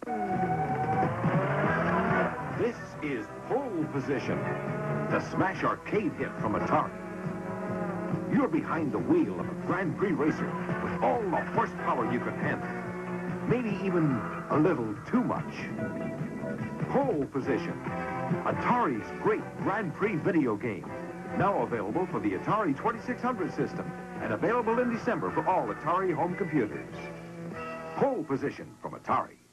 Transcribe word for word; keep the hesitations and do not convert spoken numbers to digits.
This is Pole Position, the smash arcade hit from Atari. You're behind the wheel of a Grand Prix racer with all the horsepower you can handle. Maybe even a little too much. Pole Position, Atari's great Grand Prix video game. Now available for the Atari twenty-six hundred system and available in December for all Atari home computers. Pole Position from Atari.